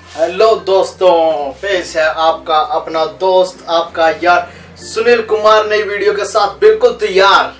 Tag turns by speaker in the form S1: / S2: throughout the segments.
S1: Hello दोस्तों, पेश है आपका अपना दोस्त, आपका यार सुनील कुमार नई वीडियो के साथ बिल्कुल तैयार।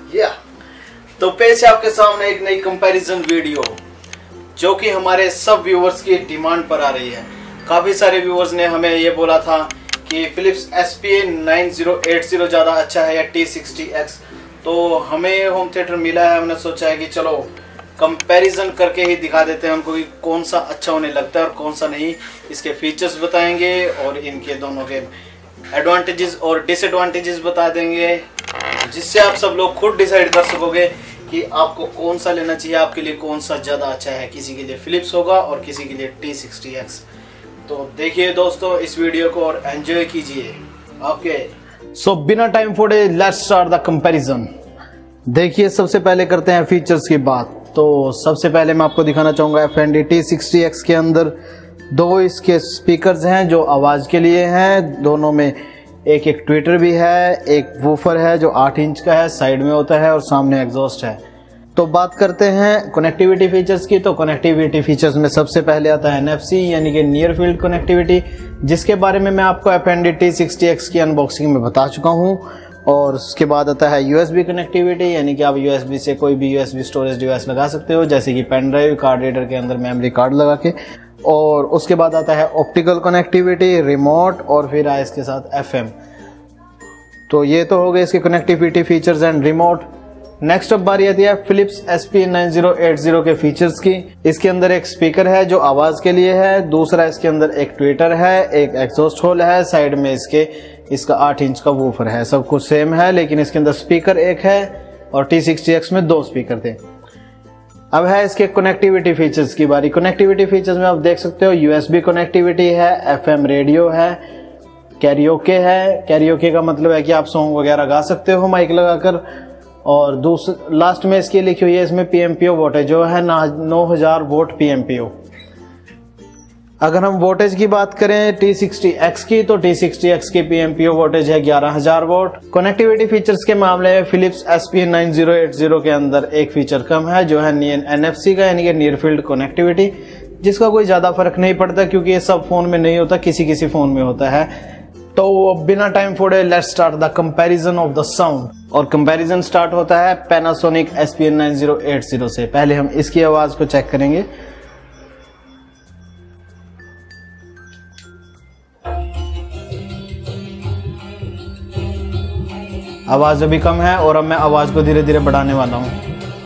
S1: तो पेश है आपके सामने एक नई कंपैरिजन वीडियो जो कि हमारे सब व्यूवर्स की डिमांड पर आ रही है। काफ़ी सारे व्यूवर्स ने हमें ये बोला था कि फिलिप्स Spa9080 ज़्यादा अच्छा है या T60x। तो हमें होम थिएटर मिला है, हमने सोचा है कि चलो कंपैरिजन करके ही दिखा देते हैं उनको कि कौन सा अच्छा होने लगता है और कौन सा नहीं। इसके फीचर्स बताएंगे और इनके दोनों के एडवांटेजेस और डिसएडवांटेजेस बता देंगे, जिससे आप सब लोग खुद डिसाइड कर सकोगे कि आपको कौन सा लेना चाहिए, आपके लिए कौन सा ज़्यादा अच्छा है। किसी के लिए फिलिप्स होगा और किसी के लिए T60x। तो देखिए दोस्तों इस वीडियो को और एंजॉय कीजिए। ओके, सो बिना टाइम फोड़े लेट्स स्टार्ट द कंपैरिजन। देखिए सबसे पहले करते हैं फीचर्स की बात। तो सबसे पहले मैं आपको दिखाना चाहूँगा F&D T60x के अंदर दो इसके स्पीकर्स हैं जो आवाज़ के लिए हैं। दोनों में एक ट्विटर भी है, एक वूफर है जो 8 इंच का है, साइड में होता है और सामने एग्जॉस्ट है। तो बात करते हैं कनेक्टिविटी फीचर्स की। तो कनेक्टिविटी फीचर्स में सबसे पहले आता है NFC यानी कि नियर फील्ड कनेक्टिविटी, जिसके बारे में मैं आपको F&D T60x की अनबॉक्सिंग में बता चुका हूँ। और उसके बाद आता है USB कनेक्टिविटी यानी कि आप USB से कोई भी USB स्टोरेज डिवाइस लगा सकते हो, जैसे कि पेन ड्राइव, कार्ड रीडर के अंदर मेमोरी कार्ड लगा के। और उसके बाद आता है ऑप्टिकल कनेक्टिविटी, रिमोट और फिर आए इसके साथ FM। तो ये तो हो गए इसके connectivity features and remote. Next अब बारी आती है फिलिप्स Spa9080 के फीचर्स की। इसके अंदर एक स्पीकर है जो आवाज के लिए है, दूसरा इसके अंदर एक ट्विटर है, एक एग्जॉस्ट होल है, साइड में इसका 8 इंच का वूफर है। सब कुछ सेम है, लेकिन इसके अंदर स्पीकर एक है और T60x में 2 स्पीकर थे। अब है इसके कनेक्टिविटी फीचर्स की बारी। कनेक्टिविटी फीचर्स में आप देख सकते हो USB कनेक्टिविटी है, FM रेडियो है, कैरियोके है। कैरियोके का मतलब है कि आप सॉन्ग वगैरह गा सकते हो माइक लगाकर। और लास्ट में इसकी लिखी हुई है इसमें PMPO वोल्टेज जो है 9000 वोल्ट PMPO। अगर हम वोल्टेज की बात करें T60x की, तो T60x की PMPO वोल्टेज है 11000 वोल्ट। कनेक्टिविटी फीचर्स के मामले में फिलिप्स Spa9080 के अंदर एक फीचर कम है जो है NFC का यानी कि नियर फील्ड कनेक्टिविटी, जिसका कोई ज्यादा फर्क नहीं पड़ता क्योंकि ये सब फोन में नहीं होता, किसी किसी फोन में होता है। तो बिना टाइम फोड़े let's start the comparison of the sound. और कंपैरिजन स्टार्ट होता है पैनासोनिक Spa9080 से। पहले हम इसकी आवाज को चेक करेंगे। आवाज अभी कम है और अब मैं आवाज को धीरे धीरे बढ़ाने वाला हूं।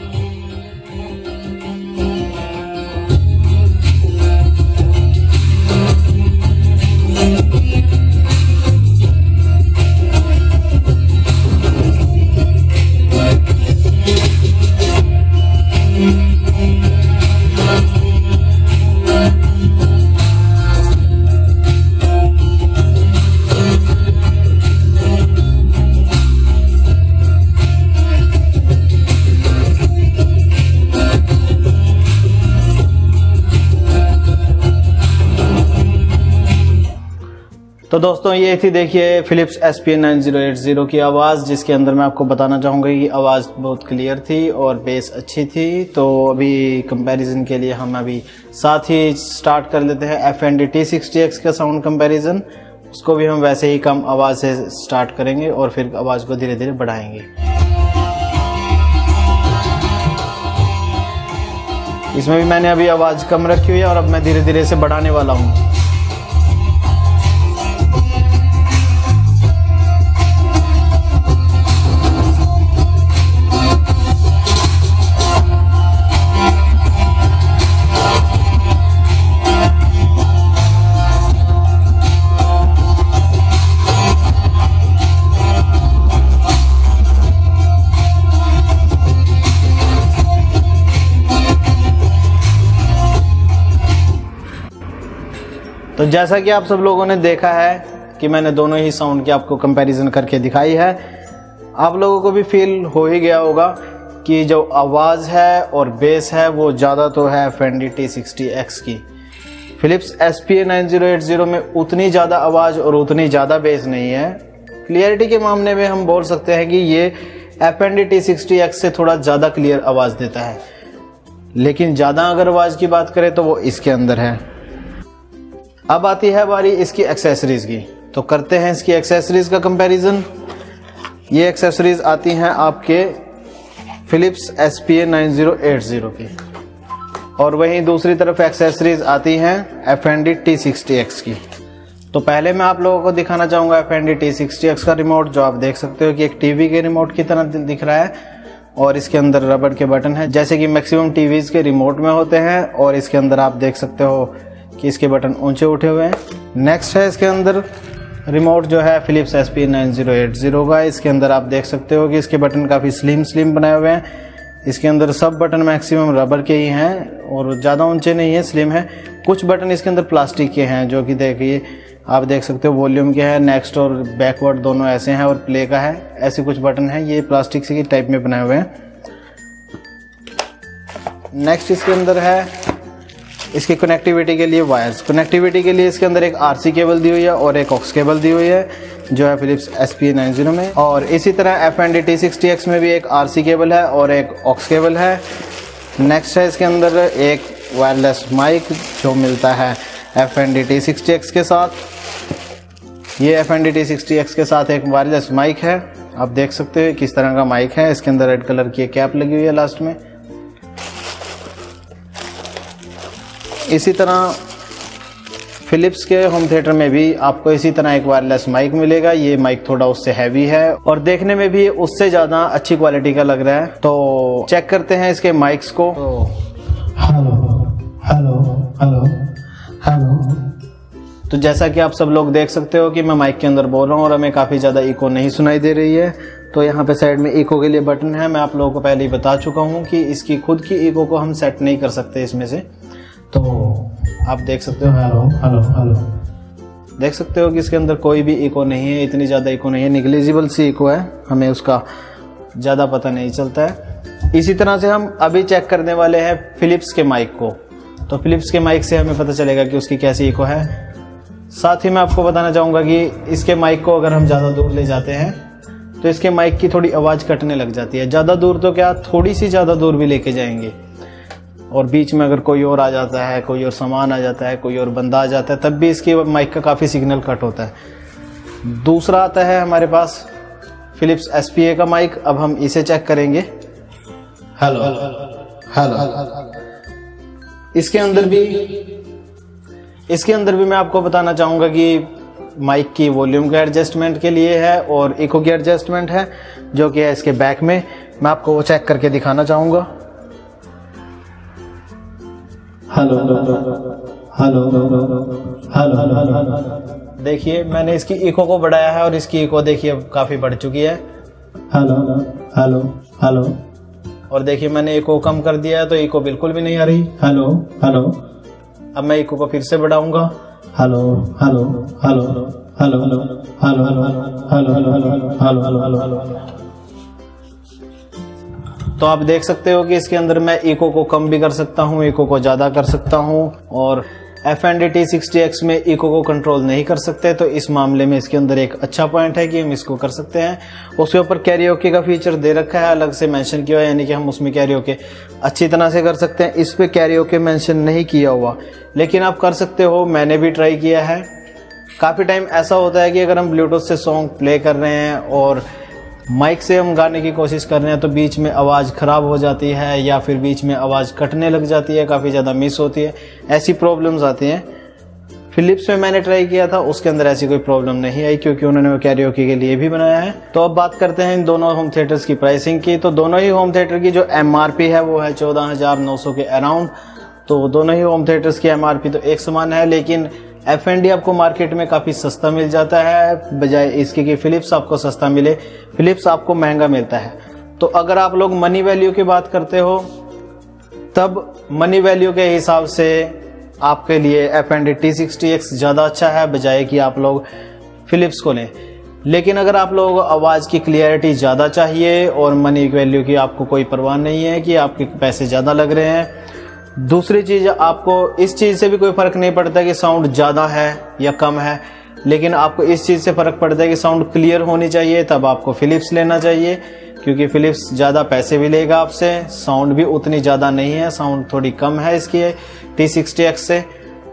S1: तो दोस्तों ये थी देखिए फिलिप्स Spa9080 की आवाज़, जिसके अंदर मैं आपको बताना चाहूँगा कि आवाज़ बहुत क्लियर थी और बेस अच्छी थी। तो अभी कंपैरिजन के लिए हम अभी साथ ही स्टार्ट कर लेते हैं F&D T60x का साउंड कंपैरिजन। उसको भी हम वैसे ही कम आवाज़ से स्टार्ट करेंगे और फिर आवाज़ को धीरे धीरे बढ़ाएंगे। इसमें भी मैंने अभी आवाज़ कम रखी हुई है और अब मैं धीरे धीरे इसे बढ़ाने वाला हूँ। तो जैसा कि आप सब लोगों ने देखा है कि मैंने दोनों ही साउंड की आपको कंपैरिजन करके दिखाई है, आप लोगों को भी फील हो ही गया होगा कि जो आवाज़ है और बेस है वो ज़्यादा तो है F&D T60x की। फिलिप्स Spa9080 में उतनी ज़्यादा आवाज़ और उतनी ज़्यादा बेस नहीं है। क्लियरिटी के मामले में हम बोल सकते हैं कि ये F&D T60x से थोड़ा ज़्यादा क्लियर आवाज़ देता है, लेकिन ज़्यादा अगर आवाज़ की बात करें तो वो इसके अंदर है। अब आती है बारी इसकी एक्सेसरीज की, तो करते हैं इसकी एक्सेसरीज का कंपैरिजन। ये एक्सेसरीज आती हैं आपके फिलिप्स SPA9080 की, और वहीं दूसरी तरफ एक्सेसरीज आती हैं F&D T60x की। तो पहले मैं आप लोगों को दिखाना चाहूँगा F&D T60x का रिमोट, जो आप देख सकते हो कि एक टीवी के रिमोट की तरह दिख रहा है, और इसके अंदर रबड़ के बटन है जैसे कि मैक्सिमम टीवीज के रिमोट में होते हैं, और इसके अंदर आप देख सकते हो कि इसके बटन ऊंचे उठे हुए हैं। नेक्स्ट है इसके अंदर रिमोट जो है फिलिप्स SPA9080 का। इसके अंदर आप देख सकते हो कि इसके बटन काफ़ी स्लिम बनाए हुए हैं। इसके अंदर सब बटन मैक्सिमम रबर के ही हैं और ज़्यादा ऊंचे नहीं है, स्लिम है। कुछ बटन इसके अंदर प्लास्टिक के हैं, जो कि देखिए आप देख सकते हो वॉल्यूम के हैं, नेक्स्ट और बैकवर्ड दोनों ऐसे हैं, और प्ले का है, ऐसे कुछ बटन हैं, ये प्लास्टिक से टाइप में बनाए हुए हैं। नेक्स्ट इसके अंदर है इसकी कनेक्टिविटी के लिए वायर्स। कनेक्टिविटी के लिए इसके अंदर एक RC केबल दी हुई है और एक ऑक्स केबल दी हुई है, जो है फिलिप्स SPA90 में। और इसी तरह F&D T60x में भी एक RC केबल है और एक ऑक्स केबल है। नेक्स्ट है इसके अंदर एक वायरलेस माइक जो मिलता है F&D T60x के साथ। ये F&D T60x के साथ एक वायरलेस माइक है, आप देख सकते हो किस तरह का माइक है। इसके अंदर रेड कलर की कैप लगी हुई है लास्ट में। इसी तरह फिलिप्स के होम थिएटर में भी आपको इसी तरह एक वायरलेस माइक मिलेगा। ये माइक थोड़ा उससे हैवी है और देखने में भी उससे ज़्यादा अच्छी क्वालिटी का लग रहा है। तो चेक करते हैं इसके माइक्स को।
S2: Hello hello hello hello.
S1: तो जैसा कि आप सब लोग देख सकते हो कि मैं माइक के अंदर बोल रहा हूँ और हमें काफ़ी ज़्यादा इको नहीं सुनाई दे रही है। तो यहाँ पे साइड में इको के लिए बटन है। मैं आप लोगों को पहले ही बता चुका हूँ कि इसकी खुद की इको को हम सेट नहीं कर सकते इसमें से। तो आप देख सकते हो हेलो हेलो हेलो, देख सकते हो कि इसके अंदर कोई भी इको नहीं है, इतनी ज़्यादा इको नहीं है, निग्लिजिबल सी इको है, हमें उसका ज़्यादा पता नहीं चलता है। इसी तरह से हम अभी चेक करने वाले हैं फिलिप्स के माइक को। तो फिलिप्स के माइक से हमें पता चलेगा कि उसकी कैसी इको है। साथ ही मैं आपको बताना चाहूँगा कि इसके माइक को अगर हम ज़्यादा दूर ले जाते हैं तो इसके माइक की थोड़ी आवाज़ कटने लग जाती है। ज़्यादा दूर तो क्या, थोड़ी सी ज़्यादा दूर भी लेके जाएंगे और बीच में अगर कोई और आ जाता है, कोई और सामान आ जाता है, कोई और बंदा आ जाता है, तब भी इसकी माइक का काफ़ी सिग्नल कट होता है। दूसरा आता है हमारे पास फिलिप्स SPA का माइक। अब हम इसे चेक करेंगे।
S2: Hello hello.
S1: इसके अंदर भी मैं आपको बताना चाहूँगा कि माइक की वॉल्यूम के एडजस्टमेंट के लिए है और इको की एडजस्टमेंट है, जो कि है इसके बैक में। मैं आपको वो चेक करके दिखाना चाहूँगा।
S2: Hello hello hello.
S1: देखिए मैंने इसकी इको को बढ़ाया है और इसकी इको देखिए काफ़ी बढ़ चुकी है।
S2: Hello hello hello.
S1: और देखिए मैंने इको कम कर दिया है तो इको बिल्कुल भी नहीं आ रही।
S2: Hello hello.
S1: अब मैं इको को फिर से बढ़ाऊंगा।
S2: Hello hello hello hello hello hello hello hello hello hello.
S1: तो आप देख सकते हो कि इसके अंदर मैं इको को कम भी कर सकता हूँ, इको को ज़्यादा कर सकता हूँ, और F&D T60x में इको को कंट्रोल नहीं कर सकते। तो इस मामले में इसके अंदर एक अच्छा पॉइंट है कि हम इसको कर सकते हैं। उसके ऊपर कैरियोके का फीचर दे रखा है, अलग से मेंशन किया हुआ है, यानी कि हम उसमें कैरियोके अच्छी तरह से कर सकते हैं। इस पे कैरियोके मेंशन नहीं किया हुआ, लेकिन आप कर सकते हो। मैंने भी ट्राई किया है। काफ़ी टाइम ऐसा होता है कि अगर हम ब्लूटूथ से सॉन्ग प्ले कर रहे हैं और माइक से हम गाने की कोशिश कर रहे हैं तो बीच में आवाज़ ख़राब हो जाती है या फिर बीच में आवाज़ कटने लग जाती है, काफ़ी ज़्यादा मिस होती है, ऐसी प्रॉब्लम्स आती हैं। फिलिप्स में मैंने ट्राई किया था, उसके अंदर ऐसी कोई प्रॉब्लम नहीं आई क्योंकि उन्होंने वो कैरियोके के लिए भी बनाया है। तो अब बात करते हैं इन दोनों होम थिएटर्स की प्राइसिंग की। तो दोनों ही होम थिएटर की जो MRP है वो है 14,900 के अराउंड। तो दोनों ही होम थिएटर्स की MRP तो एक समान है, लेकिन F&D आपको मार्केट में काफ़ी सस्ता मिल जाता है बजाय इसके कि फिलिप्स आपको सस्ता मिले। फिलिप्स आपको महंगा मिलता है। तो अगर आप लोग मनी वैल्यू की बात करते हो तब मनी वैल्यू के हिसाब से आपके लिए F&D T60x ज़्यादा अच्छा है बजाय कि आप लोग फिलिप्स को लें। लेकिन अगर आप लोगों को आवाज़ की क्लियरिटी ज़्यादा चाहिए और मनी वैल्यू की आपको कोई परवाह नहीं है कि आपके पैसे ज़्यादा लग रहे हैं, दूसरी चीज़ आपको इस चीज़ से भी कोई फ़र्क नहीं पड़ता कि साउंड ज़्यादा है या कम है, लेकिन आपको इस चीज़ से फ़र्क पड़ता है कि साउंड क्लियर होनी चाहिए, तब आपको फिलिप्स लेना चाहिए क्योंकि फिलिप्स ज़्यादा पैसे भी लेगा आपसे। साउंड भी उतनी ज़्यादा नहीं है, साउंड थोड़ी कम है इसकी T60x से।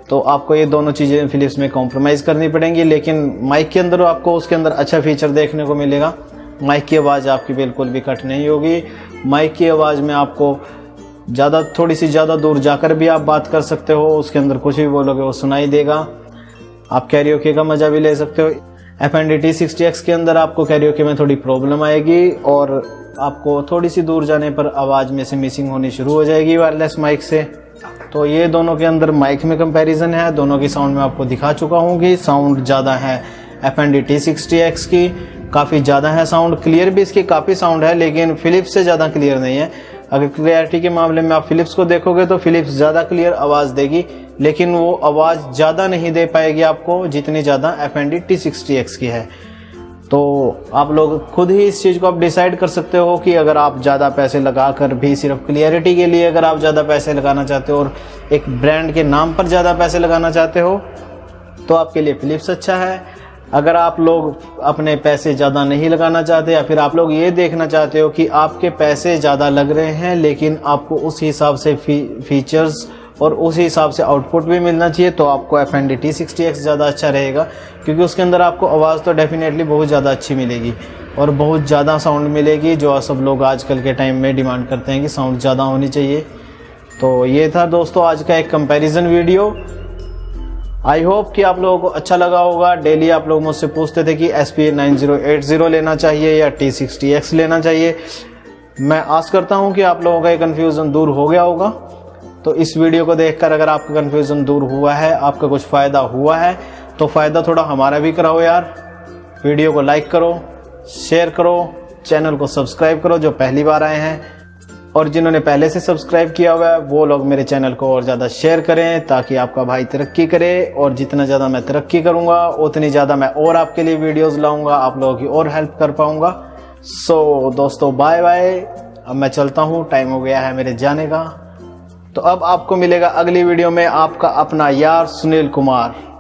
S1: तो आपको ये दोनों चीज़ें फिलिप्स में कॉम्प्रोमाइज़ करनी पड़ेंगी। लेकिन माइक के अंदर आपको उसके अंदर अच्छा फीचर देखने को मिलेगा। माइक की आवाज़ आपकी बिल्कुल भी कट नहीं होगी। माइक की आवाज़ में आपको थोड़ी सी ज़्यादा दूर जाकर भी आप बात कर सकते हो, उसके अंदर कुछ भी बोलोगे वो सुनाई देगा। आप कैरियोके का मज़ा भी ले सकते हो। F&D T60x के अंदर आपको कैरियोके में थोड़ी प्रॉब्लम आएगी और आपको थोड़ी सी दूर जाने पर आवाज़ में से मिसिंग होनी शुरू हो जाएगी वायरलेस माइक से। तो ये दोनों के अंदर माइक में कंपैरिजन है। दोनों की साउंड में आपको दिखा चुका हूँ कि साउंड ज़्यादा है F&D T60x की, काफ़ी ज़्यादा है साउंड। क्लियर भी इसकी काफ़ी साउंड है, लेकिन फिलिप्स से ज़्यादा क्लियर नहीं है। अगर क्लियरिटी के मामले में आप फिलिप्स को देखोगे तो फिलिप्स ज़्यादा क्लियर आवाज़ देगी, लेकिन वो आवाज़ ज़्यादा नहीं दे पाएगी आपको जितनी ज़्यादा F&D T60x की है। तो आप लोग खुद ही इस चीज़ को आप डिसाइड कर सकते हो कि अगर आप ज़्यादा पैसे लगा कर भी सिर्फ क्लियरिटी के लिए अगर आप ज़्यादा पैसे लगाना चाहते हो और एक ब्रांड के नाम पर ज़्यादा पैसे लगाना चाहते हो तो आपके लिए फिलिप्स अच्छा है। अगर आप लोग अपने पैसे ज़्यादा नहीं लगाना चाहते या फिर आप लोग ये देखना चाहते हो कि आपके पैसे ज़्यादा लग रहे हैं लेकिन आपको उस हिसाब से फीचर्स और उसी हिसाब से आउटपुट भी मिलना चाहिए, तो आपको F&D T60x ज़्यादा अच्छा रहेगा, क्योंकि उसके अंदर आपको आवाज़ तो डेफिनेटली बहुत ज़्यादा अच्छी मिलेगी और बहुत ज़्यादा साउंड मिलेगी, जो सब लोग आजकल के टाइम में डिमांड करते हैं कि साउंड ज़्यादा होनी चाहिए। तो ये था दोस्तों आज का एक कंपैरिजन वीडियो। आई होप कि आप लोगों को अच्छा लगा होगा। डेली आप लोग मुझसे पूछते थे कि SPA9080 लेना चाहिए या T60x लेना चाहिए। मैं आस करता हूं कि आप लोगों का ये कन्फ्यूज़न दूर हो गया होगा। तो इस वीडियो को देखकर अगर आपका कन्फ्यूज़न दूर हुआ है, आपका कुछ फ़ायदा हुआ है, तो फ़ायदा थोड़ा हमारा भी कराओ यार। वीडियो को लाइक करो, शेयर करो, चैनल को सब्सक्राइब करो जो पहली बार आए हैं, और जिन्होंने पहले से सब्सक्राइब किया हुआ है वो लोग मेरे चैनल को और ज़्यादा शेयर करें ताकि आपका भाई तरक्की करे। और जितना ज़्यादा मैं तरक्की करूँगा उतनी ज़्यादा मैं और आपके लिए वीडियोस लाऊंगा, आप लोगों की और हेल्प कर पाऊँगा। सो दोस्तों बाय बाय। अब मैं चलता हूँ, टाइम हो गया है मेरे जाने का। तो अब आपको मिलेगा अगली वीडियो में आपका अपना यार सुनील कुमार।